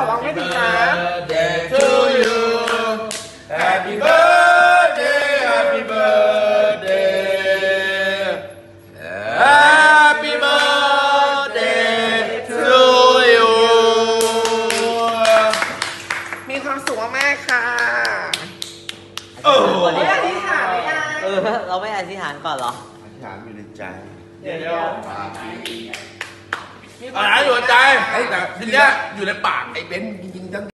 ร้องไม่ผิดนะ Birthday to you Happy birthday Happy birthday Happy birthday to you มีความสุขมากๆค่ะไม่อธิษฐานเราไม่อธิษฐานก่อนเหรออธิษฐานอยู่ในใจเดี๋ยวอะไรอยู่ในใจไอ้แต่ทีเนี้ยอยู่ในปากไอ้เบนจริงๆ